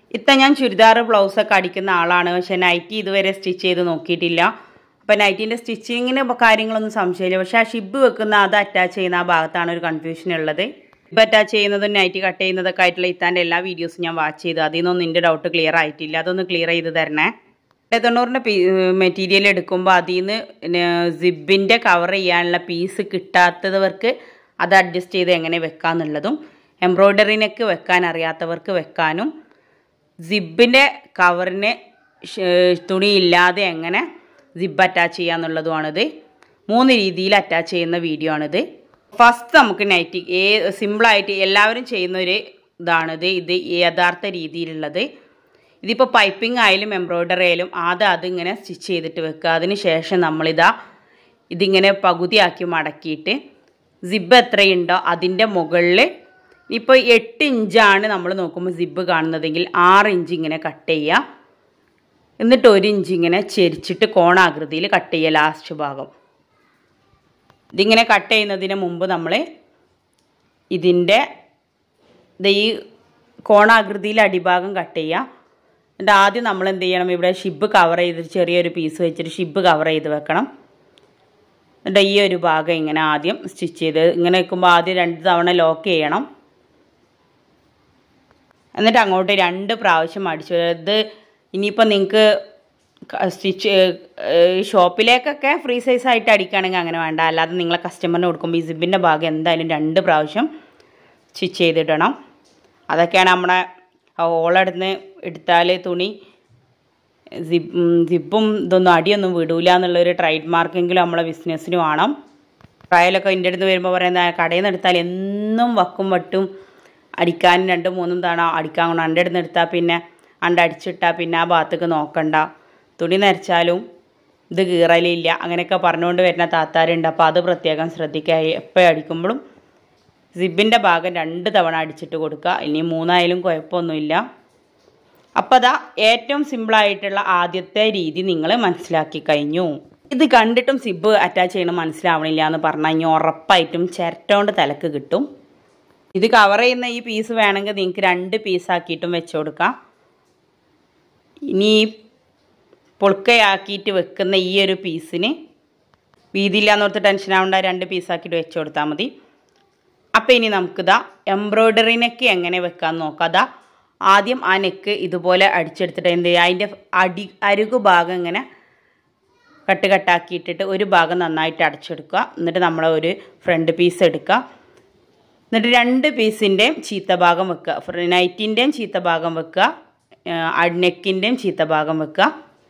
ഇത്ത ഞാൻ ചുരിദാർ ബ്ലൗസൊക്കെ അടിക്കുന്ന ആളാണ്. പക്ഷെ നൈറ്റി ഇതുവരെ സ്റ്റിച്ച് ചെയ്ത് നോക്കിയിട്ടില്ല. അപ്പോൾ നൈറ്റിൻ്റെ സ്റ്റിച്ചിങ്ങിന് കാര്യങ്ങളൊന്നും സംശയമില്ല. പക്ഷേ ആ ഷിബ് വെക്കുന്ന അത് അറ്റാച്ച് ചെയ്യുന്ന ആ ഭാഗത്താണ് ഒരു കൺഫ്യൂഷൻ ഉള്ളത്. ഷിബ് അറ്റാച്ച് ചെയ്യുന്നതും നൈറ്റി കട്ട് ചെയ്യുന്നതൊക്കെ ആയിട്ടുള്ള ഇത്താൻ്റെ എല്ലാ വീഡിയോസും ഞാൻ വാച്ച് ചെയ്തു. അതിൽ നിന്നൊന്നും എൻ്റെ ഡൗട്ട് ക്ലിയർ ആയിട്ടില്ല. അതൊന്ന് ക്ലിയർ ചെയ്ത് തരണേ. 90ൻ്റെ മെറ്റീരിയൽ എടുക്കുമ്പോൾ അതിൽ നിന്ന് സിബിൻ്റെ കവർ ചെയ്യാനുള്ള പീസ് കിട്ടാത്തവർക്ക് അത് അഡ്ജസ്റ്റ് ചെയ്ത് എങ്ങനെ വെക്കാമെന്നുള്ളതും, എംബ്രോയ്ഡറിനൊക്കെ വെക്കാൻ അറിയാത്തവർക്ക് വെക്കാനും, സിബിൻ്റെ കവറിന് തുണിയില്ലാതെ എങ്ങനെ സിബ് അറ്റാച്ച് ചെയ്യാന്നുള്ളതുമാണിത്. 3 രീതിയിൽ അറ്റാച്ച് ചെയ്യുന്ന വീഡിയോ ആണിത്. ഫസ്റ്റ് നമുക്ക് നൈറ്റി സിമ്പിളായിട്ട് എല്ലാവരും ചെയ്യുന്നൊരു ഇതാണിത്. ഇത് യഥാർത്ഥ രീതിയിലുള്ളത്. ഇതിപ്പോൾ പൈപ്പിംഗ് ആയാലും എംബ്രോയ്ഡറി ആയാലും അതിങ്ങനെ സ്റ്റിച്ച് ചെയ്തിട്ട് വെക്കുക. അതിന് ശേഷം ഇതിങ്ങനെ പകുതിയാക്കി മടക്കിയിട്ട് സിബ് എത്രയുണ്ടോ അതിൻ്റെ മുകളിൽ ഇപ്പോൾ 8 ഇഞ്ചാണ് നമ്മൾ നോക്കുമ്പോൾ സിബ് കാണുന്നതെങ്കിൽ 6 ഇഞ്ച് ഇങ്ങനെ കട്ട് ചെയ്യുക. എന്നിട്ട് 1 ഇഞ്ച് ഇങ്ങനെ ചെരിച്ചിട്ട് കോണാകൃതിയിൽ കട്ട് ചെയ്യുക ലാസ്റ്റ് ഭാഗം. ഇതിങ്ങനെ കട്ട് ചെയ്യുന്നതിന് മുമ്പ് നമ്മൾ ഇതിൻ്റെ ഈ കോണാകൃതിയിൽ അടിഭാഗം കട്ട് ചെയ്യുക. എന്നിട്ട് ആദ്യം നമ്മൾ എന്ത് ചെയ്യണം, ഇവിടെ ഷിബ് കവർ ചെയ്തിട്ട് ചെറിയൊരു പീസ് വെച്ചിട്ട് ഷിബ് കവർ ചെയ്ത് വെക്കണം. എന്നിട്ട് ഈ ഒരു ഭാഗം ഇങ്ങനെ ആദ്യം സ്റ്റിച്ച് ചെയ്ത് ഇങ്ങനെ വെക്കുമ്പോൾ ആദ്യം 2 തവണ ലോക്ക് ചെയ്യണം. എന്നിട്ട് അങ്ങോട്ട് 2 പ്രാവശ്യം അടിച്ചു. ഇത് ഇനിയിപ്പോൾ നിങ്ങൾക്ക് ഷോപ്പിലേക്കൊക്കെ ഫ്രീ സൈസായിട്ട് അടിക്കുകയാണെങ്കിൽ അങ്ങനെ വേണ്ട. അല്ലാതെ നിങ്ങളെ കസ്റ്റമറിന് കൊടുക്കുമ്പോൾ ഈ സിബിൻ്റെ ഭാഗം എന്തായാലും 2 പ്രാവശ്യം സ്റ്റിച്ച് ചെയ്തിടണം. അതൊക്കെയാണ് നമ്മുടെ ഹോളെടുന്ന് എടുത്താൽ തുണി സിബും ഇതൊന്നും അടിയൊന്നും വിടൂല എന്നുള്ളൊരു ട്രേഡ് മാർക്കെങ്കിലും നമ്മളെ ബിസിനസ്സിന് വേണം. ട്രയലൊക്കെ എൻ്റെ അടുത്ത് വരുമ്പോൾ പറയുന്നത് കടയിൽ നിന്ന് എടുത്താൽ എന്നും വക്കും വട്ടും അടിക്കാനും 2-3 തവണ അടിക്കാൻ കൊണ്ട് എൻ്റെ അടുത്ത് എടുത്താൽ പിന്നെ അടിച്ചിട്ടാൽ പിന്നെ ആ ഭാഗത്തേക്ക് നോക്കണ്ട, തുണി നരച്ചാലും ഇത് കീറലില്ല, അങ്ങനെയൊക്കെ പറഞ്ഞുകൊണ്ട് വരുന്ന താത്താരുണ്ട്. അപ്പോൾ അത് പ്രത്യേകം ശ്രദ്ധിക്കുക. എപ്പോഴും അടിക്കുമ്പോഴും സിബിൻ്റെ ഭാഗം 2 തവണ അടിച്ചിട്ട് കൊടുക്കുക. ഇനി 3 ആയാലും കുഴപ്പമൊന്നുമില്ല. അപ്പോൾ അതാ ഏറ്റവും സിമ്പിളായിട്ടുള്ള ആദ്യത്തെ രീതി നിങ്ങൾ മനസ്സിലാക്കി കഴിഞ്ഞു. ഇത് കണ്ടിട്ടും സിബ് അറ്റാച്ച് ചെയ്യണം മനസ്സിലാവണില്ല എന്ന് പറഞ്ഞു കഴിഞ്ഞാൽ ഉറപ്പായിട്ടും ചിരട്ടോണ്ട് തലക്ക് കിട്ടും. ഇത് കവർ ചെയ്യുന്ന ഈ പീസ് വേണമെങ്കിൽ നിങ്ങൾക്ക് 2 പീസാക്കിയിട്ടും വെച്ച് കൊടുക്കാം. ഇനി പൊളുക്കയാക്കിയിട്ട് വെക്കുന്ന ഈ ഒരു പീസിന് വീതിയില്ലാന്ന് ഓർത്ത് ടെൻഷൻ ആവേണ്ട, 2 പീസാക്കിയിട്ട് വെച്ച് കൊടുത്താൽ മതി. അപ്പോൾ ഇനി നമുക്കിതാ എംബ്രോയ്ഡറി നെക്ക് എങ്ങനെ വെക്കാമെന്ന് നോക്കാം. ആദ്യം ആ നെക്ക് ഇതുപോലെ അടിച്ചെടുത്തിട്ട് എന്ത് ചെയ്യുക, അതിൻ്റെ അരുകു ഭാഗം ഇങ്ങനെ കട്ടാക്കിയിട്ടിട്ട് ഒരു ഭാഗം നന്നായിട്ട് അടച്ചെടുക്കുക. എന്നിട്ട് നമ്മൾ ഒരു ഫ്രണ്ട് പീസ് എടുക്കുക. എന്നിട്ട് 2 പീസിൻ്റെയും ചീത്ത ഭാഗം വെക്കുക. നൈറ്റിൻ്റെയും ചീത്ത ഭാഗം വെക്കുക, നെക്കിൻ്റെയും ചീത്ത ഭാഗം വെക്കുക.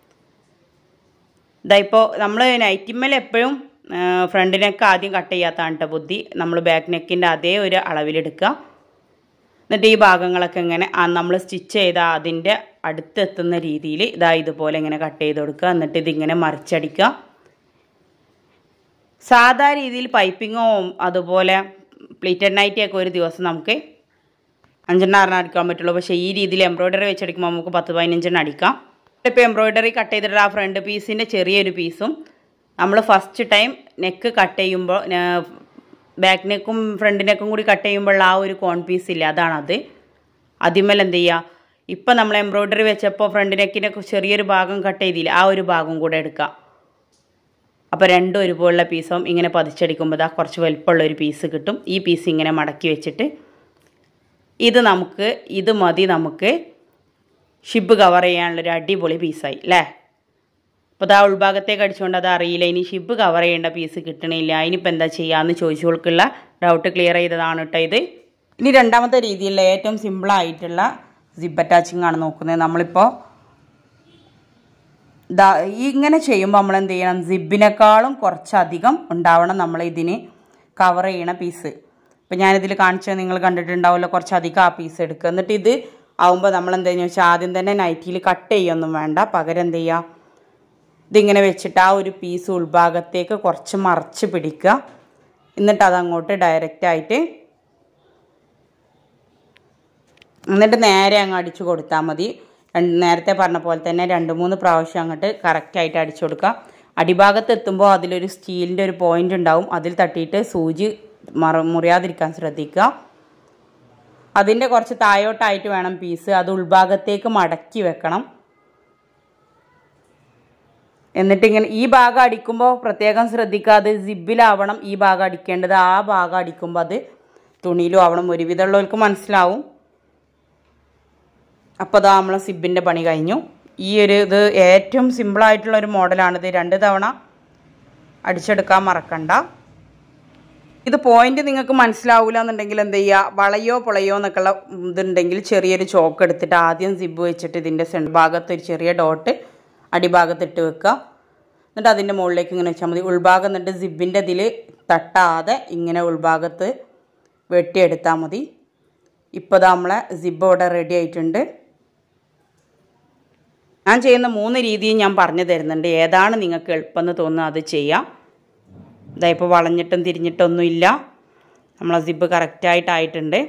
ഇപ്പോൾ നമ്മൾ നൈറ്റിമ്മൽ എപ്പോഴും ഫ്രണ്ട് നെക്ക് ആദ്യം കട്ട് ചെയ്യാത്തതാണ് കേട്ടോ ബുദ്ധി. നമ്മൾ ബാക്ക് നെക്കിൻ്റെ അതേ ഒരു അളവിലെടുക്കുക. എന്നിട്ട് ഈ ഭാഗങ്ങളൊക്കെ ഇങ്ങനെ നമ്മൾ സ്റ്റിച്ച് ചെയ്ത അതിൻ്റെ അടുത്തെത്തുന്ന രീതിയിൽ ഇതുപോലെ ഇങ്ങനെ കട്ട് ചെയ്ത് കൊടുക്കുക. എന്നിട്ട് ഇതിങ്ങനെ മറിച്ചടിക്കുക. സാധാ രീതിയിൽ പൈപ്പിങ്ങോ അതുപോലെ പ്ലീറ്റഡ് നൈറ്റിയൊക്കെ ഒരു ദിവസം നമുക്ക് 5-6 അടിക്കാൻ പറ്റുള്ളൂ. പക്ഷേ ഈ രീതിയിൽ എംബ്രോയ്ഡറി വെച്ചടിക്കുമ്പോൾ നമുക്ക് 10-15 അടിക്കാം. ഇപ്പോൾ എംബ്രോയ്ഡറി കട്ട് ചെയ്തിട്ട് ആ ഫ്രണ്ട് പീസിൻ്റെ ചെറിയൊരു പീസും നമ്മൾ ഫസ്റ്റ് ടൈം നെക്ക് കട്ട് ചെയ്യുമ്പോൾ ബാക്ക് നെക്കും ഫ്രണ്ട് നെക്കും കൂടി കട്ട് ചെയ്യുമ്പോൾ ആ ഒരു കോൺ പീസ് ഇല്ല, അതാണത്. അതിന്മേൽ എന്ത് ചെയ്യുക, ഇപ്പം നമ്മൾ എംബ്രോയ്ഡറി വെച്ചപ്പോൾ ഫ്രണ്ട് നെക്കിൻ്റെ ചെറിയൊരു ഭാഗം കട്ട് ചെയ്തില്ല, ആ ഒരു ഭാഗം കൂടെ എടുക്കുക. അപ്പോൾ 2 ഒരുപോലുള്ള പീസും ഇങ്ങനെ പതിച്ചടിക്കുമ്പോൾ കുറച്ച് വലുപ്പമുള്ളൊരു പീസ് കിട്ടും. ഈ പീസ് ഇങ്ങനെ മടക്കി വെച്ചിട്ട് ഇത് മതി നമുക്ക് ഷിബ് കവർ ചെയ്യാനുള്ളൊരു അടിപൊളി പീസായി അല്ലേ. അപ്പോൾ ആ ഉൾഭാഗത്തേക്ക് അടിച്ചുകൊണ്ട് അത് അറിയില്ല, ഇനി ഷിബ് കവർ ചെയ്യേണ്ട പീസ് കിട്ടണില്ല, ഇനിയിപ്പോൾ എന്താ ചെയ്യാമെന്ന് ചോദിച്ചവൾക്കുള്ള ഡൗട്ട് ക്ലിയർ ചെയ്തതാണ് കേട്ടോ ഇത്. ഇനി രണ്ടാമത്തെ രീതിയിലുള്ള ഏറ്റവും സിമ്പിളായിട്ടുള്ള സിബ് അറ്റാച്ചിങ് ആണ് നോക്കുന്നത്. നമ്മളിപ്പോൾ ഇങ്ങനെ ചെയ്യുമ്പോൾ നമ്മൾ എന്ത് ചെയ്യണം, സിബിനേക്കാളും കുറച്ചധികം ഉണ്ടാവണം നമ്മൾ ഇതിന് കവർ ചെയ്യണ പീസ്. ഇപ്പം ഞാനിതിൽ കാണിച്ചത് നിങ്ങൾ കണ്ടിട്ടുണ്ടാവുമല്ലോ, കുറച്ചധികം ആ പീസ് എടുക്കുക. എന്നിട്ട് ഇത് ആവുമ്പോൾ നമ്മൾ എന്താണെന്ന് വെച്ചാൽ ആദ്യം തന്നെ നൈറ്റിയിൽ കട്ട് ചെയ്യൊന്നും വേണ്ട, പകരം എന്ത് ചെയ്യുക, ഇതിങ്ങനെ വെച്ചിട്ട് ആ ഒരു പീസ് ഉൾഭാഗത്തേക്ക് കുറച്ച് മറച്ച് പിടിക്കുക. എന്നിട്ട് അതങ്ങോട്ട് ഡയറക്റ്റായിട്ട് എന്നിട്ട് നേരെ അങ്ങ് അടിച്ചു കൊടുത്താൽ മതി. നേരത്തെ പറഞ്ഞ പോലെ തന്നെ 2-3 പ്രാവശ്യം അങ്ങോട്ട് കറക്റ്റായിട്ട് അടിച്ചു കൊടുക്കുക. അടിഭാഗത്ത് എത്തുമ്പോൾ അതിലൊരു സ്റ്റീലിൻ്റെ ഒരു പോയിൻ്റ് ഉണ്ടാവും, അതിൽ തട്ടിയിട്ട് സൂചി മുറിയാതിരിക്കാൻ ശ്രദ്ധിക്കുക. അതിൻ്റെ കുറച്ച് താഴോട്ടായിട്ട് വേണം പീസ്. അത് ഉൾഭാഗത്തേക്ക് മടക്കി വെക്കണം. എന്നിട്ട് ഇങ്ങനെ ഈ ഭാഗം അടിക്കുമ്പോൾ പ്രത്യേകം ശ്രദ്ധിക്കുക, അത് സിബിലാവണം ഈ ഭാഗം അടിക്കേണ്ടത്. ആ ഭാഗം അടിക്കുമ്പോൾ അത് തുണിയിലും ആവണം. ഒരുവിധമുള്ളവർക്ക് മനസ്സിലാവും. അപ്പോൾ അതാ നമ്മളെ സിബിൻ്റെ പണി കഴിഞ്ഞു. ഈ ഒരു ഇത് ഏറ്റവും സിമ്പിളായിട്ടുള്ളൊരു മോഡലാണിത്. 2 തവണ അടിച്ചെടുക്കാൻ മറക്കണ്ട. ഇത് പോയിന്റ് നിങ്ങൾക്ക് മനസ്സിലാവില്ല എന്നുണ്ടെങ്കിൽ എന്ത് ചെയ്യുക, വളയോ പൊളയോ എന്നൊക്കെയുള്ള ഇതുണ്ടെങ്കിൽ ചെറിയൊരു ചോക്ക് എടുത്തിട്ട് ആദ്യം സിബ് വെച്ചിട്ട് ഇതിൻ്റെ സെൻറ്റർ ഭാഗത്ത് ഒരു ചെറിയ ഡോട്ട് അടിഭാഗത്തിട്ട് വെക്കുക. എന്നിട്ട് അതിൻ്റെ മുകളിലേക്ക് ഇങ്ങനെ വെച്ചാൽ മതി. ഉൾഭാഗം എന്നിട്ട് സിബിൻ്റെ ഇതിൽ തട്ടാതെ ഇങ്ങനെ ഉൾഭാഗത്ത് വെട്ടിയെടുത്താൽ മതി. ഇപ്പോൾ നമ്മളെ സിബ് ഇവിടെ റെഡി ആയിട്ടുണ്ട്. ഞാൻ ചെയ്യുന്ന 3 രീതിയും ഞാൻ പറഞ്ഞു തരുന്നുണ്ട്. ഏതാണ് നിങ്ങൾക്ക് എളുപ്പമെന്ന് തോന്നുന്നത് അത് ചെയ്യാം. ഇതായിപ്പോൾ വളഞ്ഞിട്ടും തിരിഞ്ഞിട്ടൊന്നുമില്ല. നമ്മളെ സിബ് കറക്റ്റായിട്ടായിട്ടുണ്ട്.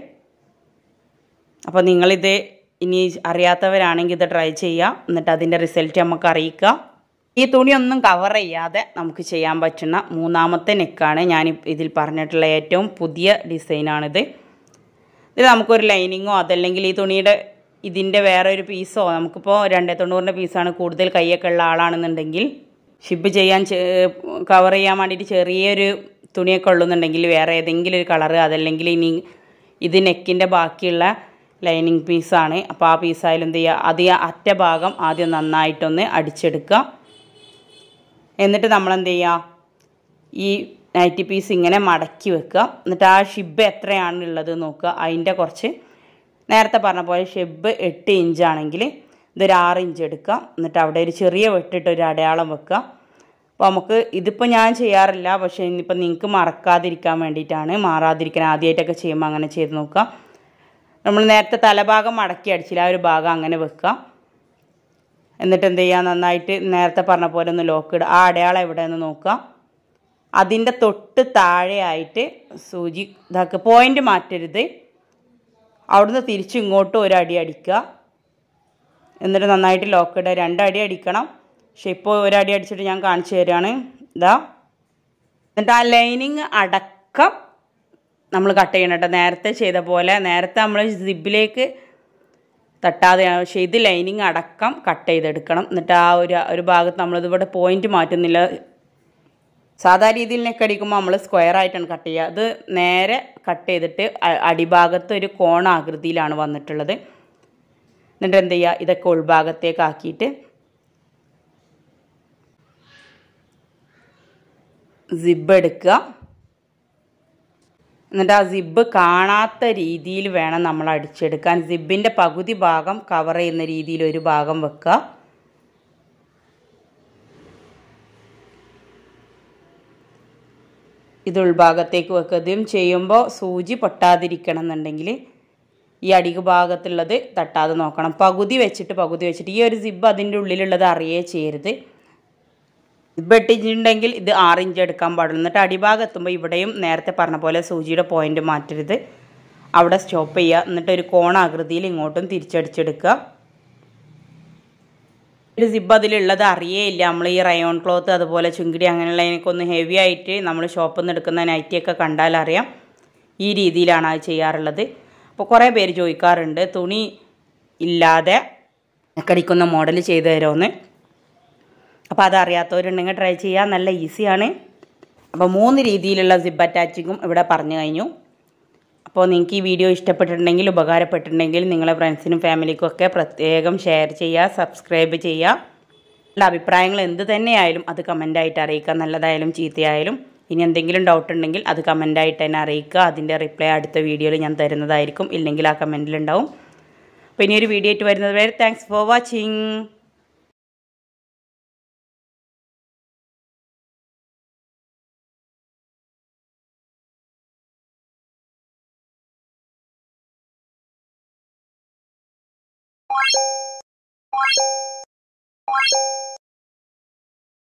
അപ്പോൾ നിങ്ങളിത് ഇനി അറിയാത്തവരാണെങ്കിൽ ഇത് ട്രൈ ചെയ്യുക. എന്നിട്ട് അതിൻ്റെ റിസൾട്ട് നമുക്ക് അറിയിക്കുക. ഈ തുണിയൊന്നും കവർ ചെയ്യാതെ നമുക്ക് ചെയ്യാൻ പറ്റുന്ന 3ാമത്തെ നെക്കാണ് ഞാൻ ഇതിൽ പറഞ്ഞിട്ടുള്ള ഏറ്റവും പുതിയ ഡിസൈനാണിത്. ഇത് നമുക്കൊരു ലൈനിങ്ങോ അതല്ലെങ്കിൽ ഈ തുണിയുടെ ഇതിൻ്റെ വേറെ ഒരു പീസോ, നമുക്കിപ്പോൾ 290 പീസാണ്, കൂടുതൽ കൈയൊക്കെ ഉള്ള ആളാണെന്നുണ്ടെങ്കിൽ ഷിപ്പ് ചെയ്യാൻ കവർ ചെയ്യാൻ വേണ്ടിയിട്ട് ചെറിയൊരു തുണിയൊക്കെ ഉള്ളുന്നുണ്ടെങ്കിൽ വേറെ ഏതെങ്കിലും ഒരു കളറ്, അതല്ലെങ്കിൽ ഇനി ഇത് നെക്കിൻ്റെ ബാക്കിയുള്ള ലൈനിങ് പീസാണ്. അപ്പോൾ ആ പീസായാലും എന്ത് ചെയ്യുക, അത് അറ്റ ഭാഗം ആദ്യം നന്നായിട്ടൊന്ന് അടിച്ചെടുക്കുക. എന്നിട്ട് നമ്മളെന്ത് ചെയ്യുക, ഈ നൈറ്റി പീസ് ഇങ്ങനെ മടക്കി വെക്കുക. എന്നിട്ട് ആ ഷിബ് എത്രയാണുള്ളത് നോക്കുക. അതിൻ്റെ കുറച്ച് നേരത്തെ പറഞ്ഞ പോലെ ഷിബ് 8 ഇഞ്ചാണെങ്കിൽ ഇതൊരു 6 ഇഞ്ച് എടുക്കുക. എന്നിട്ട് അവിടെ ഒരു ചെറിയ വെട്ടിട്ട് ഒരു അടയാളം വെക്കുക. അപ്പോൾ നമുക്ക് ഇതിപ്പോൾ ഞാൻ ചെയ്യാറില്ല, പക്ഷേ ഇന്നിപ്പോൾ നിങ്ങൾക്ക് മറക്കാതിരിക്കാൻ വേണ്ടിയിട്ടാണ്, മാറാതിരിക്കാൻ ആദ്യമായിട്ടൊക്കെ ചെയ്യുമ്പോൾ അങ്ങനെ ചെയ്ത് നോക്കുക. നമ്മൾ നേരത്തെ തലഭാഗം മടക്കി അടിച്ചില്ല, ആ ഒരു ഭാഗം അങ്ങനെ വെക്കുക. എന്നിട്ട് എന്ത് ചെയ്യുക, നന്നായിട്ട് നേരത്തെ പറഞ്ഞ പോലെ ഒന്ന് ലോക്ക് ഇടുക. ആ അടയാളം എവിടെയെന്ന് നോക്കുക. അതിൻ്റെ തൊട്ട് താഴെയായിട്ട് സൂചി ഇതാക്കുക. പോയിൻ്റ് മാറ്റരുത്. അവിടുന്ന് തിരിച്ച് ഇങ്ങോട്ട് ഒരു അടി അടിക്കുക. എന്നിട്ട് നന്നായിട്ട് ലോക്ക് ഇടുക. 2 അടി അടിക്കണം. പക്ഷെ ഇപ്പോൾ 1 അടി അടിച്ചിട്ട് ഞാൻ കാണിച്ചു തരികയാണ്. ഇതാ. എന്നിട്ട് ആ ലൈനിങ് അടക്കം നമ്മൾ കട്ട് ചെയ്യണം കേട്ടോ. നേരത്തെ ചെയ്ത പോലെ, നേരത്തെ നമ്മൾ സിബിലേക്ക് തട്ടാതെയാണ്, പക്ഷേ ഇത് ലൈനിങ് അടക്കം കട്ട് ചെയ്തെടുക്കണം. എന്നിട്ട് ആ ഒരു ഭാഗത്ത് നമ്മളിതിവിടെ പോയിൻ്റ് മാറ്റുന്നില്ല. സാധാ രീതിയിൽ നെക്ക് അടിക്കുമ്പോൾ നമ്മൾ സ്ക്വയർ ആയിട്ടാണ് കട്ട് ചെയ്യുക. അത് നേരെ കട്ട് ചെയ്തിട്ട് അടിഭാഗത്ത് ഒരു കോണാകൃതിയിലാണ് വന്നിട്ടുള്ളത്. എന്നിട്ട് എന്ത് ചെയ്യുക, ഇതൊക്കെ ഉൾഭാഗത്തേക്ക് ആക്കിയിട്ട് സിബ് എടുക്കുക. എന്നിട്ട് ആ സിബ് കാണാത്ത രീതിയിൽ വേണം നമ്മൾ അടിച്ചെടുക്കാൻ. സിബിൻ്റെ പകുതി ഭാഗം കവർ ചെയ്യുന്ന രീതിയിൽ ഒരു ഭാഗം വെക്കുക. ഇത് ഉൾഭാഗത്തേക്ക് വെക്കുക. ഇതും ചെയ്യുമ്പോൾ സൂചി പൊട്ടാതിരിക്കണം എന്നുണ്ടെങ്കിൽ ഈ അടികു ഭാഗത്തുള്ളത് തട്ടാതെ നോക്കണം. പകുതി വെച്ചിട്ട് ഈ ഒരു സിബ് അതിൻ്റെ ഉള്ളിലുള്ളത് അറിയേ ചെയ്യരുത്. സിബ് ഇട്ടിട്ടുണ്ടെങ്കിൽ ഇത് 6 ഇഞ്ച് എടുക്കാൻ പാടുള്ളൂ. എന്നിട്ട് അടിഭാഗം എത്തുമ്പോൾ ഇവിടെയും നേരത്തെ പറഞ്ഞ പോലെ സൂചിയുടെ പോയിൻ്റ് മാറ്റരുത്. അവിടെ സ്റ്റോപ്പ് ചെയ്യുക. എന്നിട്ട് ഒരു കോണാകൃതിയിൽ ഇങ്ങോട്ടും തിരിച്ചടിച്ചെടുക്കുക. ഒരു സിബ് അതിലുള്ളത് അറിയേയില്ല. നമ്മൾ ഈ റയോൺ ക്ലോത്ത് അതുപോലെ ചുങ്കിടി അങ്ങനെയുള്ളതിനൊക്കെ ഹെവി ആയിട്ട് നമ്മൾ ഷോപ്പിൽ നിന്ന് എടുക്കുന്ന നൈറ്റിയൊക്കെ കണ്ടാൽ അറിയാം. ഈ രീതിയിലാണ് അത് ചെയ്യാറുള്ളത്. അപ്പോൾ കുറേ പേര് ചോദിക്കാറുണ്ട് തുണി ഇല്ലാതെ കടിക്കുന്ന മോഡൽ ചെയ്തു തരുമെന്ന്. അപ്പോൾ അതറിയാത്തവരുണ്ടെങ്കിൽ ട്രൈ ചെയ്യുക. നല്ല ഈസിയാണ്. അപ്പോൾ 3 രീതിയിലുള്ള സിബ് അറ്റാച്ചിങ്ങും ഇവിടെ പറഞ്ഞു കഴിഞ്ഞു. അപ്പോൾ നിങ്ങൾക്ക് ഈ വീഡിയോ ഇഷ്ടപ്പെട്ടിട്ടുണ്ടെങ്കിൽ, ഉപകാരപ്പെട്ടിട്ടുണ്ടെങ്കിൽ നിങ്ങളെ ഫ്രണ്ട്സിനും ഫാമിലിക്കും ഒക്കെ പ്രത്യേകം ഷെയർ ചെയ്യുക, സബ്സ്ക്രൈബ് ചെയ്യുക. നല്ല അഭിപ്രായങ്ങൾ എന്ത് തന്നെയായാലും അത് കമൻ്റായിട്ട് അറിയിക്കുക. നല്ലതായാലും ചീത്തയായാലും. ഇനി എന്തെങ്കിലും ഡൗട്ട് ഉണ്ടെങ്കിൽ അത് കമൻ്റായിട്ട് തന്നെ അറിയിക്കുക. അതിൻ്റെ റിപ്ലൈ അടുത്ത വീഡിയോയിൽ ഞാൻ തരുന്നതായിരിക്കും. ഇല്ലെങ്കിൽ ആ കമൻറ്റിലുണ്ടാവും. അപ്പോൾ ഇനിയൊരു വീഡിയോ ആയിട്ട് വരുന്നത് വരെ താങ്ക്സ് ഫോർ വാച്ചിങ്.